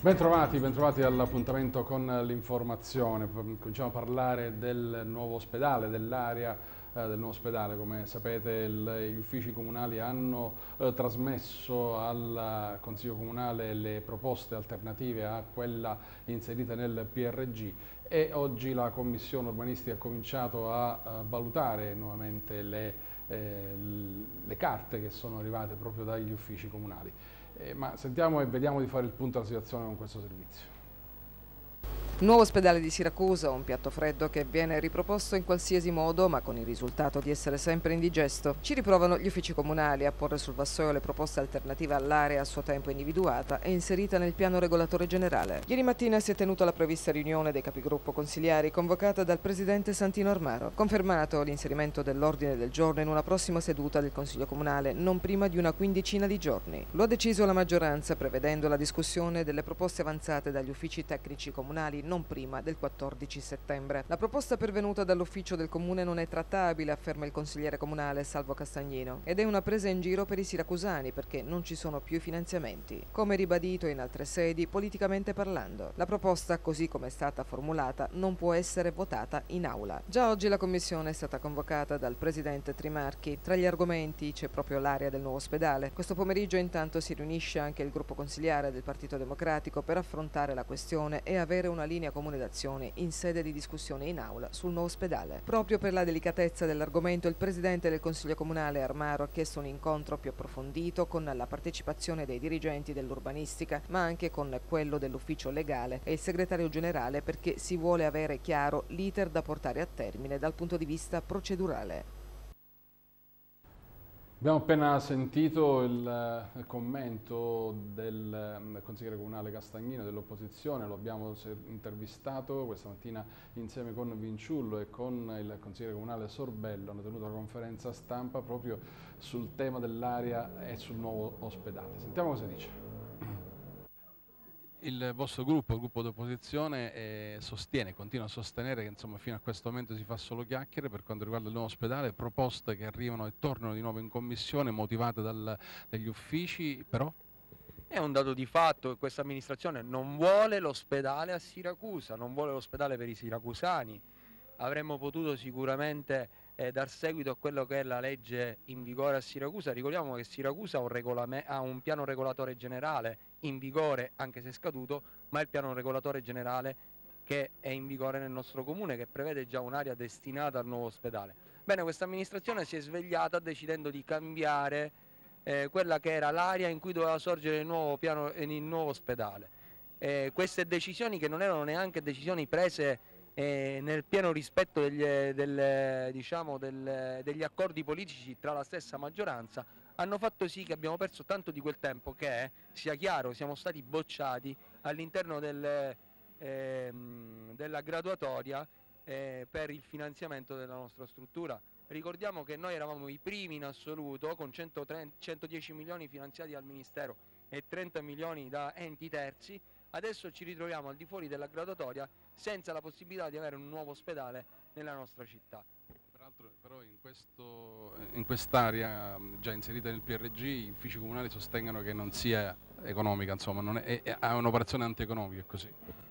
Bentrovati all'appuntamento con l'informazione. Cominciamo a parlare del nuovo ospedale, dell'area del nuovo ospedale. Come sapete gli uffici comunali hanno trasmesso al Consiglio Comunale le proposte alternative a quella inserita nel PRG e oggi la Commissione Urbanistica ha cominciato a valutare nuovamente le carte che sono arrivate proprio dagli uffici comunali. Ma sentiamo e vediamo di fare il punto della situazione con questo servizio. Nuovo ospedale di Siracusa, un piatto freddo che viene riproposto in qualsiasi modo, ma con il risultato di essere sempre indigesto. Ci riprovano gli uffici comunali a porre sul vassoio le proposte alternative all'area a suo tempo individuata e inserita nel piano regolatore generale. Ieri mattina si è tenuta la prevista riunione dei capigruppo consigliari convocata dal presidente Santino Armaro. Confermato l'inserimento dell'ordine del giorno in una prossima seduta del Consiglio Comunale, non prima di una quindicina di giorni. Lo ha deciso la maggioranza, prevedendo la discussione delle proposte avanzate dagli uffici tecnici comunali non prima del 14 settembre. La proposta pervenuta dall'ufficio del comune non è trattabile, afferma il consigliere comunale Salvo Castagnino, ed è una presa in giro per i siracusani perché non ci sono più finanziamenti. Come ribadito in altre sedi, politicamente parlando, la proposta, così come è stata formulata, non può essere votata in aula. Già oggi la commissione è stata convocata dal presidente Trimarchi. Tra gli argomenti c'è proprio l'area del nuovo ospedale. Questo pomeriggio intanto si riunisce anche il gruppo consigliare del Partito Democratico per affrontare la questione e avere una linea comune d'azione in sede di discussione in aula sul nuovo ospedale. Proprio per la delicatezza dell'argomento, il presidente del Consiglio Comunale Armaro ha chiesto un incontro più approfondito con la partecipazione dei dirigenti dell'urbanistica, ma anche con quello dell'ufficio legale e il segretario generale, perché si vuole avere chiaro l'iter da portare a termine dal punto di vista procedurale. Abbiamo appena sentito il commento del consigliere comunale Castagnino dell'opposizione, lo abbiamo intervistato questa mattina insieme con Vinciullo e con il consigliere comunale Sorbello, hanno tenuto una conferenza stampa proprio sul tema dell'area e sul nuovo ospedale. Sentiamo cosa dice. Il vostro gruppo, il gruppo d'opposizione, continua a sostenere che insomma, fino a questo momento si fa solo chiacchiere per quanto riguarda il nuovo ospedale, proposte che arrivano e tornano di nuovo in commissione, motivate dagli uffici, però? È un dato di fatto che questa amministrazione non vuole l'ospedale a Siracusa, non vuole l'ospedale per i siracusani. Avremmo potuto sicuramente dar seguito a quello che è la legge in vigore a Siracusa. Ricordiamo che Siracusa ha un piano regolatore generale in vigore, anche se scaduto, ma è il piano regolatore generale che è in vigore nel nostro comune, che prevede già un'area destinata al nuovo ospedale. Bene, questa amministrazione si è svegliata decidendo di cambiare quella che era l'area in cui doveva sorgere il nuovo ospedale. Queste decisioni, che non erano neanche decisioni prese nel pieno rispetto degli accordi politici tra la stessa maggioranza, hanno fatto sì che abbiamo perso tanto di quel tempo che, sia chiaro, siamo stati bocciati all'interno della graduatoria per il finanziamento della nostra struttura. Ricordiamo che noi eravamo i primi in assoluto con 110 milioni finanziati dal Ministero e 30 milioni da enti terzi. Adesso ci ritroviamo al di fuori della graduatoria senza la possibilità di avere un nuovo ospedale nella nostra città. Peraltro però in quest'area già inserita nel PRG gli uffici comunali sostengono che non sia economica, insomma, è un'operazione antieconomica, è così.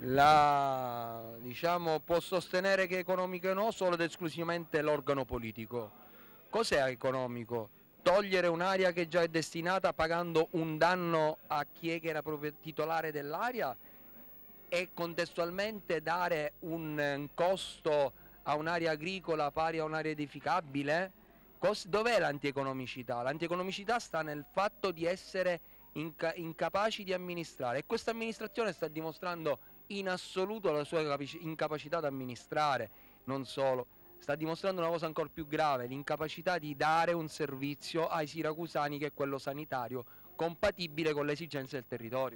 Può sostenere che è economico o no solo ed esclusivamente l'organo politico. Cos'è economico? Togliere un'area che già è destinata pagando un danno a chi è che era proprio titolare dell'area e contestualmente dare un costo a un'area agricola pari a un'area edificabile? Dov'è l'antieconomicità? L'antieconomicità sta nel fatto di essere incapaci di amministrare, e questa amministrazione sta dimostrando in assoluto la sua incapacità di amministrare. Non solo, sta dimostrando una cosa ancora più grave: l'incapacità di dare un servizio ai siracusani che è quello sanitario, compatibile con le esigenze del territorio.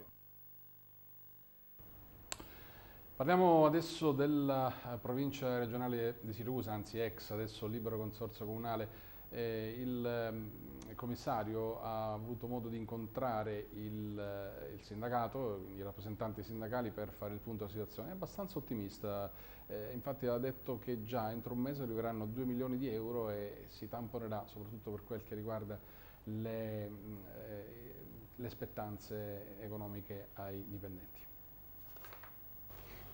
Parliamo adesso della provincia regionale di Siracusa, anzi ex, adesso libero consorzio comunale. Il commissario ha avuto modo di incontrare il sindacato, i rappresentanti sindacali, per fare il punto della situazione. È abbastanza ottimista, infatti ha detto che già entro un mese arriveranno 2 milioni di euro e si tamponerà, soprattutto per quel che riguarda le spettanze economiche ai dipendenti.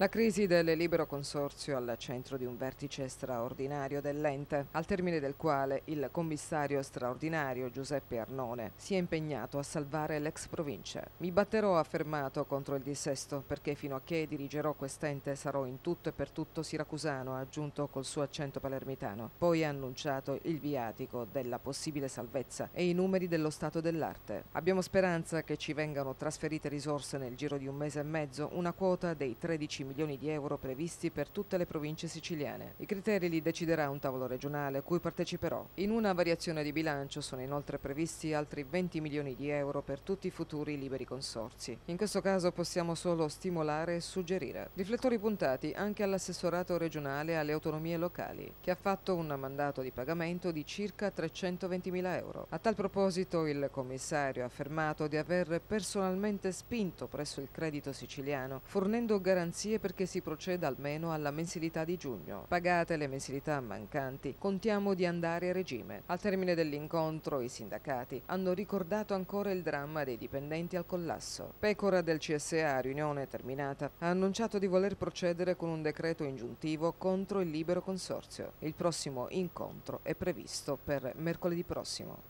La crisi del Libero Consorzio al centro di un vertice straordinario dell'ente, al termine del quale il commissario straordinario Giuseppe Arnone si è impegnato a salvare l'ex provincia. Mi batterò, ha affermato, contro il dissesto, perché fino a che dirigerò quest'ente sarò in tutto e per tutto siracusano, ha aggiunto col suo accento palermitano. Poi ha annunciato il viatico della possibile salvezza e i numeri dello stato dell'arte. Abbiamo speranza che ci vengano trasferite risorse nel giro di un mese e mezzo, una quota dei 13 milioni di euro previsti per tutte le province siciliane. I criteri li deciderà un tavolo regionale a cui parteciperò. In una variazione di bilancio sono inoltre previsti altri 20 milioni di euro per tutti i futuri liberi consorzi. In questo caso possiamo solo stimolare e suggerire. Riflettori puntati anche all'assessorato regionale alle autonomie locali, che ha fatto un mandato di pagamento di circa 320.000 euro. A tal proposito il commissario ha affermato di aver personalmente spinto presso il credito siciliano, fornendo garanzie perché si proceda almeno alla mensilità di giugno. Pagate le mensilità mancanti, contiamo di andare a regime. Al termine dell'incontro i sindacati hanno ricordato ancora il dramma dei dipendenti al collasso. Pecora del CSA, riunione terminata, ha annunciato di voler procedere con un decreto ingiuntivo contro il Libero Consorzio. Il prossimo incontro è previsto per mercoledì prossimo.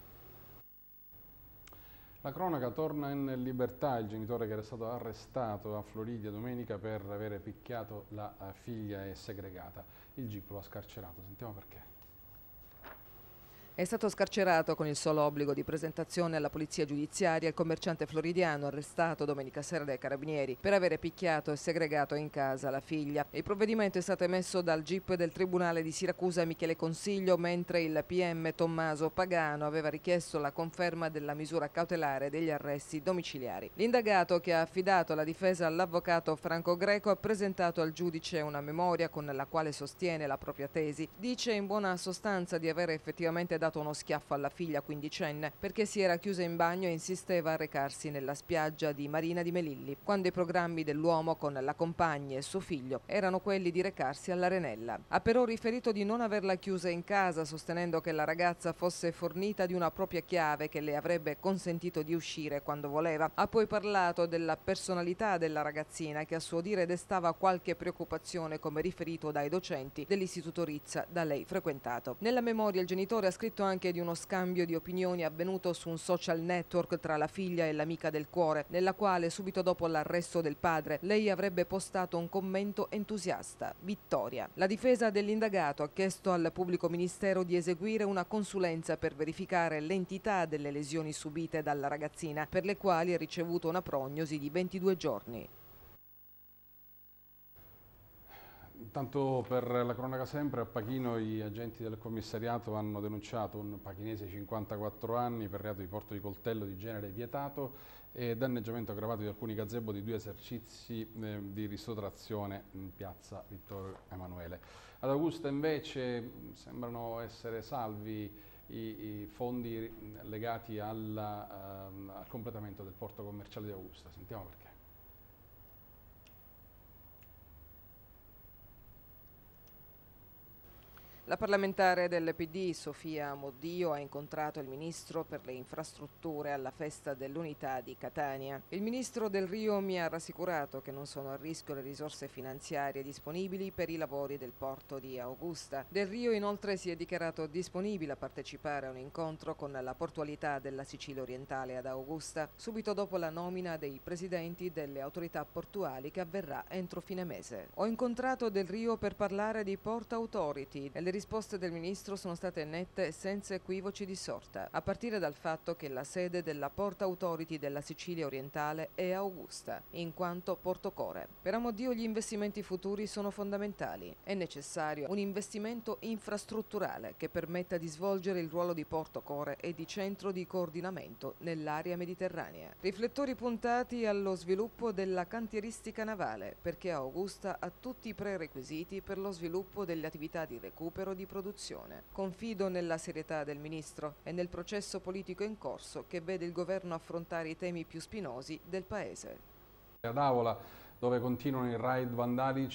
La cronaca torna in libertà il genitore che era stato arrestato a Floridia domenica per avere picchiato la figlia e segregata. Il GIP lo ha scarcerato, sentiamo perché. È stato scarcerato con il solo obbligo di presentazione alla polizia giudiziaria il commerciante floridiano arrestato domenica sera dai carabinieri per avere picchiato e segregato in casa la figlia. Il provvedimento è stato emesso dal GIP del Tribunale di Siracusa Michele Consiglio, mentre il PM Tommaso Pagano aveva richiesto la conferma della misura cautelare degli arresti domiciliari. L'indagato, che ha affidato la difesa all'avvocato Franco Greco, ha presentato al giudice una memoria con la quale sostiene la propria tesi. Dice in buona sostanza di avere effettivamente dato uno schiaffo alla figlia quindicenne perché si era chiusa in bagno e insisteva a recarsi nella spiaggia di Marina di Melilli, quando i programmi dell'uomo con la compagna e suo figlio erano quelli di recarsi all'Arenella. Ha però riferito di non averla chiusa in casa, sostenendo che la ragazza fosse fornita di una propria chiave che le avrebbe consentito di uscire quando voleva. Ha poi parlato della personalità della ragazzina, che a suo dire destava qualche preoccupazione, come riferito dai docenti dell'istituto Rizza da lei frequentato. Nella memoria il genitore ha scritto anche di uno scambio di opinioni avvenuto su un social network tra la figlia e l'amica del cuore, nella quale subito dopo l'arresto del padre lei avrebbe postato un commento entusiasta: vittoria. La difesa dell'indagato ha chiesto al pubblico ministero di eseguire una consulenza per verificare l'entità delle lesioni subite dalla ragazzina, per le quali ha ricevuto una prognosi di 22 giorni. Intanto, per la cronaca sempre, a Pachino gli agenti del commissariato hanno denunciato un pachinese di 54 anni per reato di porto di coltello di genere vietato e danneggiamento aggravato di alcuni gazebo di 2 esercizi di ristorazione in piazza Vittorio Emanuele. Ad Augusta invece sembrano essere salvi i fondi legati al completamento del porto commerciale di Augusta. Sentiamo perché. La parlamentare del PD, Sofia Moddio, ha incontrato il ministro per le infrastrutture alla festa dell'Unità di Catania. Il ministro Del Rio mi ha rassicurato che non sono a rischio le risorse finanziarie disponibili per i lavori del porto di Augusta. Del Rio inoltre si è dichiarato disponibile a partecipare a un incontro con la portualità della Sicilia orientale ad Augusta, subito dopo la nomina dei presidenti delle autorità portuali che avverrà entro fine mese. Ho incontrato Del Rio per parlare di Port Authority e le risposte del ministro sono state nette e senza equivoci di sorta, a partire dal fatto che la sede della Port Authority della Sicilia orientale è Augusta, in quanto portocore. Per Amodio gli investimenti futuri sono fondamentali. È necessario un investimento infrastrutturale che permetta di svolgere il ruolo di portocore e di centro di coordinamento nell'area mediterranea. Riflettori puntati allo sviluppo della cantieristica navale, perché Augusta ha tutti i prerequisiti per lo sviluppo delle attività di recupero di produzione. Confido nella serietà del ministro e nel processo politico in corso che vede il governo affrontare i temi più spinosi del paese. Ad Avola, dove continuano i raid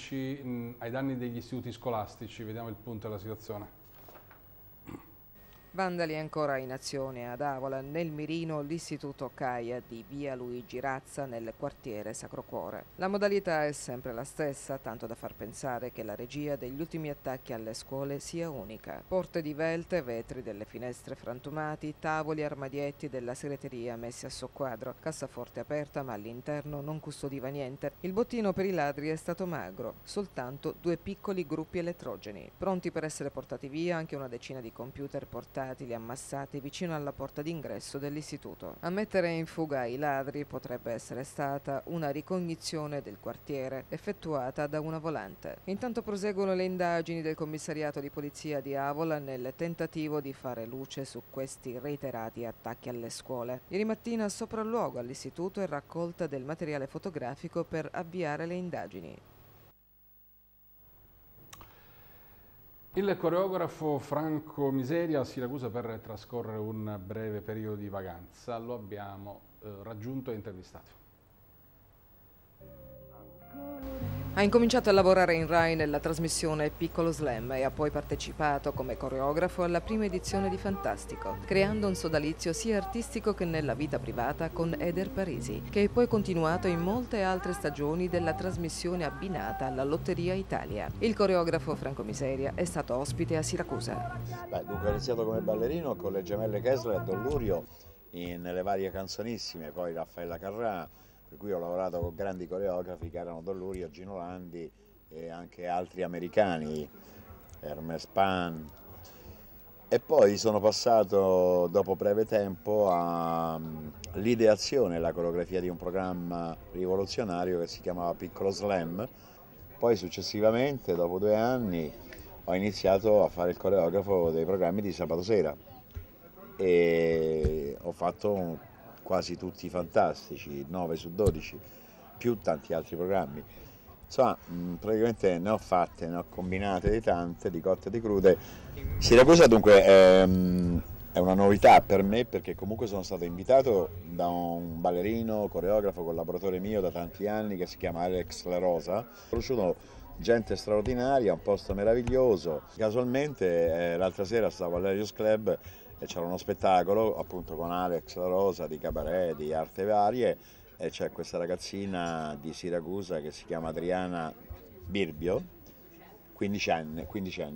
vandalici ai danni degli istituti scolastici, vediamo il punto della situazione. Vandali ancora in azione ad Avola, nel mirino l'istituto CAIA di via Luigi Razza nel quartiere Sacro Cuore. La modalità è sempre la stessa, tanto da far pensare che la regia degli ultimi attacchi alle scuole sia unica. Porte divelte, vetri delle finestre frantumati, tavoli e armadietti della segreteria messi a soqquadro, cassaforte aperta ma all'interno non custodiva niente. Il bottino per i ladri è stato magro, soltanto 2 piccoli gruppi elettrogeni. Pronti per essere portati via anche una decina di computer portatili ammassati vicino alla porta d'ingresso dell'istituto. A mettere in fuga i ladri potrebbe essere stata una ricognizione del quartiere effettuata da una volante. Intanto proseguono le indagini del commissariato di polizia di Avola nel tentativo di fare luce su questi reiterati attacchi alle scuole. Ieri mattina sopralluogo all'istituto e raccolta del materiale fotografico per avviare le indagini. Il coreografo Franco Miseria a Siracusa per trascorrere un breve periodo di vacanza. Lo abbiamo raggiunto e intervistato. Ha incominciato a lavorare in Rai nella trasmissione Piccolo Slam e ha poi partecipato come coreografo alla prima edizione di Fantastico, creando un sodalizio sia artistico che nella vita privata con Eder Parisi, che è poi continuato in molte altre stagioni della trasmissione abbinata alla Lotteria Italia. Il coreografo Franco Miseria è stato ospite a Siracusa. Dunque ho iniziato come ballerino con le gemelle Kessler a Don Lurio nelle varie canzonissime, poi Raffaella Carrà, per cui ho lavorato con grandi coreografi che erano Don Lurio, Gino Landi e anche altri americani, Hermes Pan. E poi sono passato dopo breve tempo all'ideazione e la coreografia di un programma rivoluzionario che si chiamava Piccolo Slam. Poi successivamente, dopo 2 anni, ho iniziato a fare il coreografo dei programmi di sabato sera e ho fatto quasi tutti fantastici, 9 su 12, più tanti altri programmi. Insomma, praticamente ne ho fatte, ne ho combinate di tante, di cotte e di crude. Siracusa dunque è una novità per me perché comunque sono stato invitato da un ballerino, coreografo, collaboratore mio da tanti anni che si chiama Alex La Rosa. Ho conosciuto gente straordinaria, un posto meraviglioso. Casualmente l'altra sera stavo all'Elios Club e c'era uno spettacolo appunto con Alex La Rosa di cabaret, di arte varie, e c'è questa ragazzina di Siracusa che si chiama Adriana Birbio, quindicenne,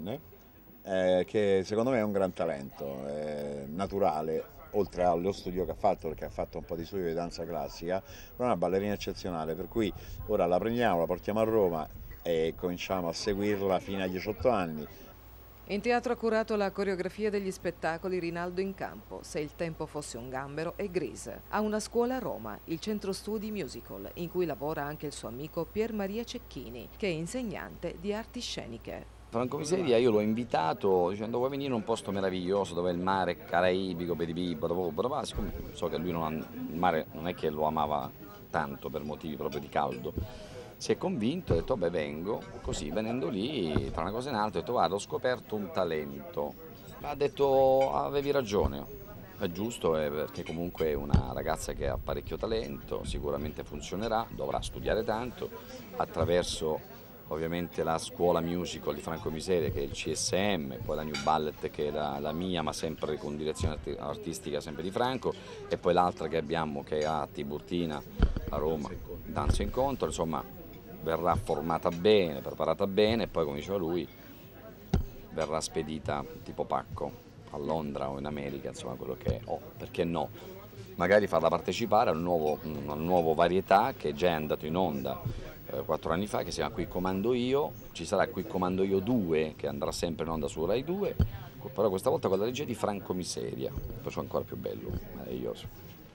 che secondo me è un gran talento, naturale, oltre allo studio che ha fatto, perché ha fatto un po' di studio di danza classica, però è una ballerina eccezionale, per cui ora la prendiamo, la portiamo a Roma e cominciamo a seguirla fino agli 18 anni. In teatro ha curato la coreografia degli spettacoli Rinaldo in campo, Se il tempo fosse un gambero e Grease. Ha una scuola a Roma, il Centro Studi Musical, in cui lavora anche il suo amico Pier Maria Cecchini, che è insegnante di arti sceniche. Franco Miseria io l'ho invitato dicendo vuoi venire in un posto meraviglioso dove il mare è caraibico, siccome so che lui il mare non è che lo amava tanto per motivi proprio di caldo. Si è convinto, ha detto beh vengo, così venendo lì tra una cosa e un'altra ha detto guarda ho scoperto un talento, ha detto avevi ragione, è giusto perché comunque è una ragazza che ha parecchio talento, sicuramente funzionerà, dovrà studiare tanto attraverso ovviamente la scuola musical di Franco Miseria che è il CSM, poi la New Ballet che è la mia ma sempre con direzione artistica sempre di Franco e poi l'altra che abbiamo che è a Tiburtina a Roma, Danza Incontro, insomma verrà formata bene, preparata bene e poi come diceva lui verrà spedita tipo pacco a Londra o in America, insomma quello che è, perché no, magari farla partecipare a un nuovo varietà che già è andato in onda 4 anni fa che si chiama Qui Comando Io, ci sarà Qui Comando Io 2 che andrà sempre in onda su Rai 2, però questa volta con la regia di Franco Miseria, poi sono ancora più bello, meraviglioso.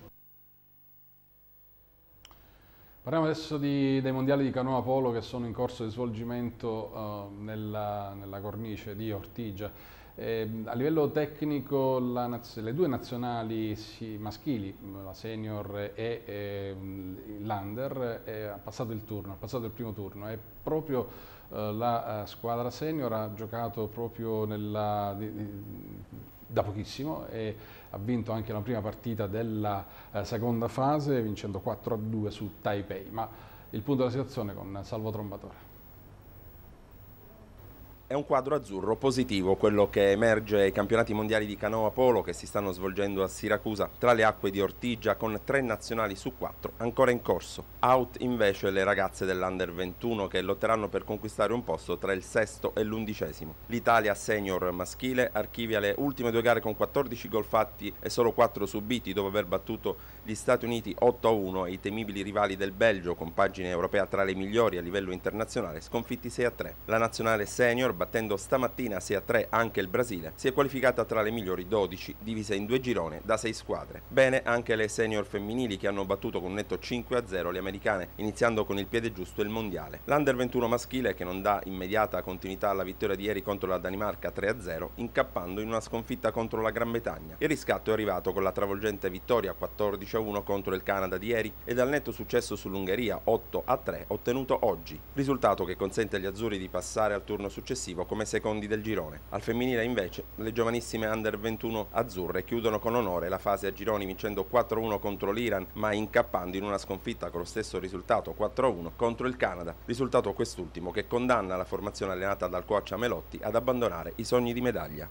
Parliamo adesso dei mondiali di canoa polo che sono in corso di svolgimento nella cornice di Ortigia. A livello tecnico le 2 nazionali maschili, la senior e l'under, ha passato il primo turno e proprio la squadra senior ha giocato proprio da pochissimo e ha vinto anche la prima partita della seconda fase vincendo 4-2 su Taipei, ma il punto della situazione con Salvo Trombatore. È un quadro azzurro positivo quello che emerge ai campionati mondiali di canoa polo che si stanno svolgendo a Siracusa tra le acque di Ortigia, con 3 nazionali su 4 ancora in corso. Out invece le ragazze dell'Under 21 che lotteranno per conquistare un posto tra il sesto e l'11°. L'Italia senior maschile archivia le ultime 2 gare con 14 gol fatti e solo 4 subiti, dopo aver battuto gli Stati Uniti 8-1 e i temibili rivali del Belgio, compagine europea tra le migliori a livello internazionale, sconfitti 6-3. La nazionale senior, battendo stamattina 6-3 anche il Brasile, si è qualificata tra le migliori 12, divise in 2 gironi da 6 squadre. Bene anche le senior femminili che hanno battuto con un netto 5-0 le americane, iniziando con il piede giusto il mondiale. L'Under 21 maschile, che non dà immediata continuità alla vittoria di ieri contro la Danimarca 3-0, incappando in una sconfitta contro la Gran Bretagna. Il riscatto è arrivato con la travolgente vittoria 14-1 contro il Canada di ieri e dal netto successo sull'Ungheria 8-3 ottenuto oggi, risultato che consente agli azzurri di passare al turno successivo come secondi del girone. Al femminile invece le giovanissime Under 21 azzurre chiudono con onore la fase a gironi vincendo 4-1 contro l'Iran, ma incappando in una sconfitta con lo stesso risultato 4-1 contro il Canada, risultato quest'ultimo che condanna la formazione allenata dal coach Amelotti ad abbandonare i sogni di medaglia.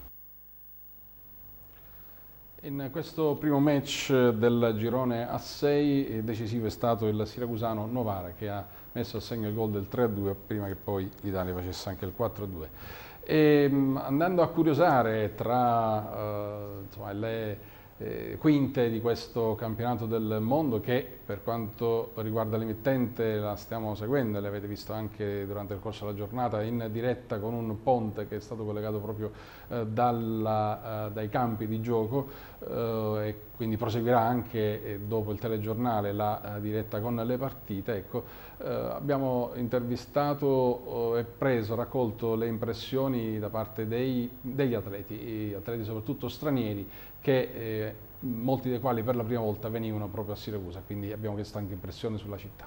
In questo primo match del girone A6 decisivo è stato il siracusano Novara, che ha messo a segno il gol del 3-2 prima che poi l'Italia facesse anche il 4-2. Andando a curiosare tra insomma, le quinte di questo campionato del mondo, che per quanto riguarda l'emittente la stiamo seguendo, le avete visto anche durante il corso della giornata in diretta con un ponte che è stato collegato proprio dai campi di gioco, e quindi proseguirà anche dopo il telegiornale la diretta con le partite. Ecco, abbiamo intervistato e raccolto le impressioni da parte degli atleti soprattutto stranieri, che molti dei quali per la prima volta venivano proprio a Siracusa, quindi abbiamo chiesto anche impressioni sulla città.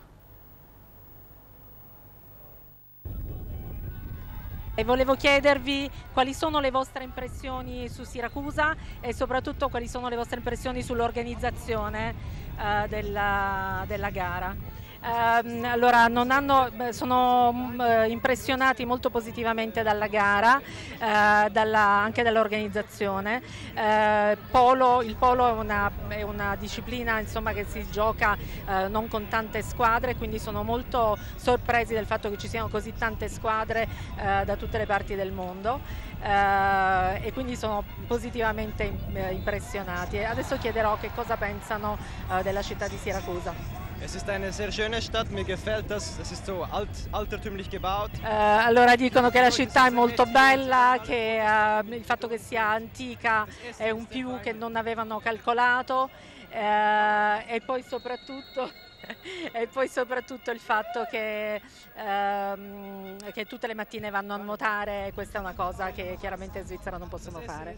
E volevo chiedervi quali sono le vostre impressioni su Siracusa e soprattutto quali sono le vostre impressioni sull'organizzazione della gara. Allora, sono impressionati molto positivamente dalla gara, anche dall'organizzazione. Il polo è una disciplina, insomma, che si gioca non con tante squadre, quindi sono molto sorpresi del fatto che ci siano così tante squadre da tutte le parti del mondo, e quindi sono positivamente impressionati. Adesso chiederò che cosa pensano della città di Siracusa. Es ist eine sehr schöne Stadt, mir gefällt das, es ist so altertümlich gebaut. Allora dicono che la città è molto bella, che il fatto che sia antica è un più che non avevano calcolato, e poi soprattutto il fatto che tutte le mattine vanno a nuotare. Questa è una cosa che chiaramente in Svizzera non possono fare.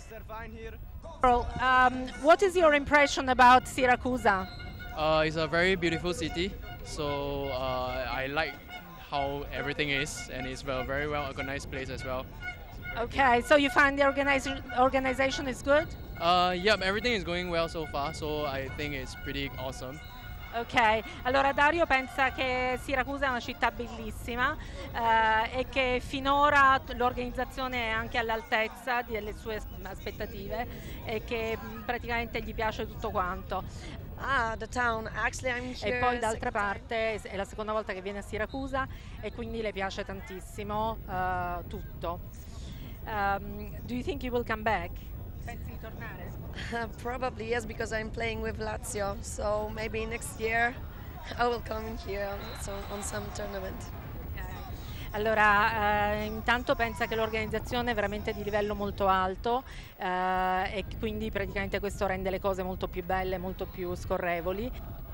What is your impression about Siracusa? It's a very beautiful city, so I like how everything is, and it's a very well organized place as well. Okay, so you find the organization is good? Yep, everything is going well so far, so I think it's pretty awesome. Ok, allora Dario pensa che Siracusa è una città bellissima, e che finora l'organizzazione è anche all'altezza delle sue aspettative e che praticamente gli piace tutto quanto. The town. Actually, I'm here. E poi d'altra parte è la seconda volta che viene a Siracusa e quindi le piace tantissimo tutto. Do you think you will come back? Pensi di tornare? Probably yes, because I'm playing with Lazio. So maybe next year I will come here on some tournament. Allora, intanto pensa che l'organizzazione è veramente di livello molto alto, e quindi praticamente questo rende le cose molto più belle, molto più scorrevoli.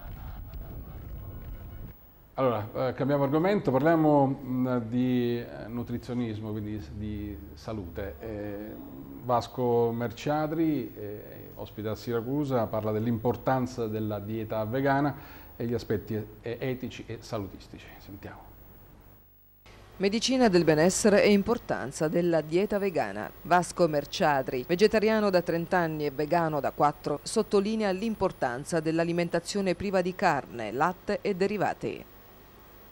Allora, cambiamo argomento, parliamo di nutrizionismo, quindi di salute. Vasco Merciadri, ospite a Siracusa, parla dell'importanza della dieta vegana e gli aspetti etici e salutistici. Sentiamo. Medicina del benessere e importanza della dieta vegana. Vasco Merciadri, vegetariano da 30 anni e vegano da 4, sottolinea l'importanza dell'alimentazione priva di carne, latte e derivati.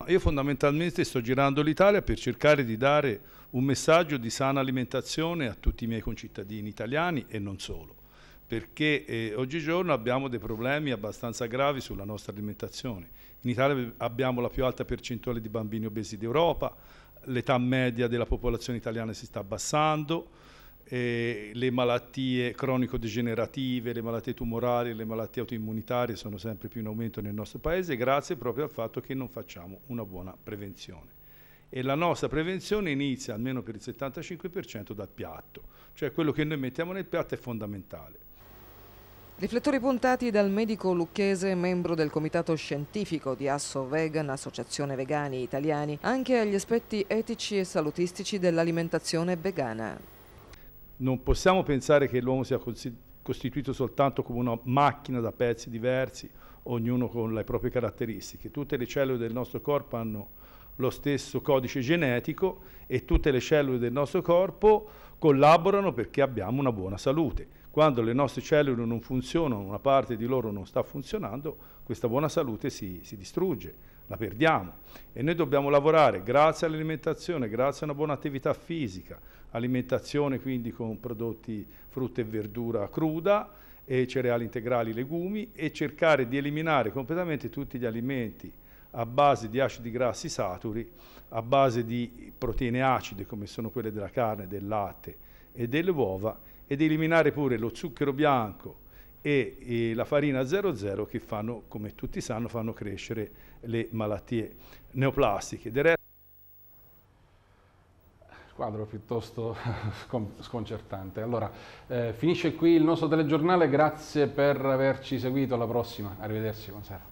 Io fondamentalmente sto girando l'Italia per cercare di dare un messaggio di sana alimentazione a tutti i miei concittadini italiani e non solo, perché oggigiorno abbiamo dei problemi abbastanza gravi sulla nostra alimentazione. In Italia abbiamo la più alta percentuale di bambini obesi d'Europa, l'età media della popolazione italiana si sta abbassando, le malattie cronico-degenerative, le malattie tumorali, le malattie autoimmunitarie sono sempre più in aumento nel nostro paese grazie proprio al fatto che non facciamo una buona prevenzione. E la nostra prevenzione inizia almeno per il 75% dal piatto, cioè quello che noi mettiamo nel piatto è fondamentale. Riflettori puntati dal medico lucchese, membro del comitato scientifico di Asso Vegan, associazione vegani italiani, anche agli aspetti etici e salutistici dell'alimentazione vegana. Non possiamo pensare che l'uomo sia costituito soltanto come una macchina da pezzi diversi, ognuno con le proprie caratteristiche. Tutte le cellule del nostro corpo hanno lo stesso codice genetico e tutte le cellule del nostro corpo collaborano perché abbiamo una buona salute. Quando le nostre cellule non funzionano, una parte di loro non sta funzionando, questa buona salute si distrugge, la perdiamo. E noi dobbiamo lavorare grazie all'alimentazione, grazie a una buona attività fisica, alimentazione quindi con prodotti frutta e verdura cruda e cereali integrali, legumi, e cercare di eliminare completamente tutti gli alimenti a base di acidi grassi saturi, a base di proteine acide come sono quelle della carne, del latte e delle uova, ed eliminare pure lo zucchero bianco e la farina 00 che fanno, come tutti sanno, fanno crescere le malattie neoplastiche. Quadro piuttosto sconcertante. Allora, finisce qui il nostro telegiornale, grazie per averci seguito, alla prossima, arrivederci, buonasera.